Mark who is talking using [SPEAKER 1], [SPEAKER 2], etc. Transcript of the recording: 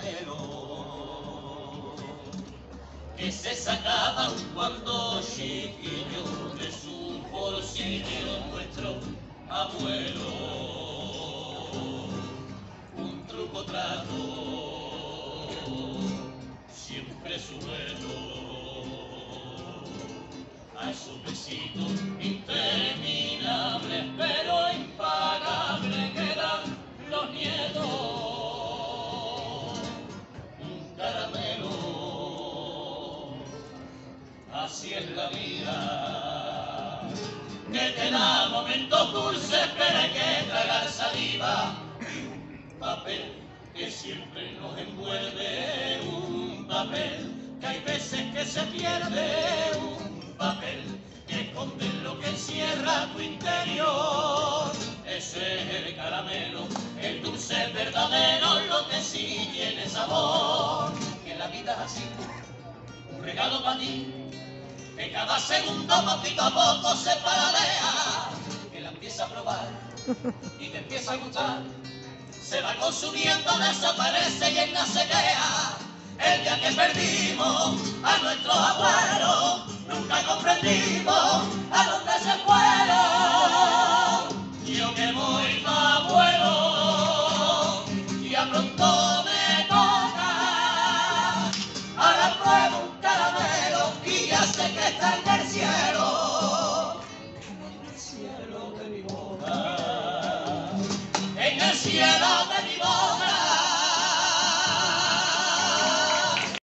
[SPEAKER 1] caramelo que se sacaban cuando chiquillo de su bolsillo nuestro abuelo. Un truco trato, siempre suelo a esos besitos interminables pero impagables que dan los nietos. Un caramelo, así es la vida, que te da momentos dulces pero hay que tragar saliva. Papel que siempre nos envuelve, un papel que hay veces que se pierde, un papel que esconde lo que encierra tu interior. Ese es el caramelo, el dulce verdadero, lo que sí tiene sabor. Que la vida es así, un regalo para ti, que cada segundo poquito a poco se paladea, que la empieza a probar y te empieza a gustar. Se va consumiendo, desaparece y en la sequea. El día que perdimos a nuestros abuelos, nunca comprendimos a dónde se fueron. Yo que voy pa' abuelo, ya pronto me toca. Ahora pruebo un caramelo y ya sé que está en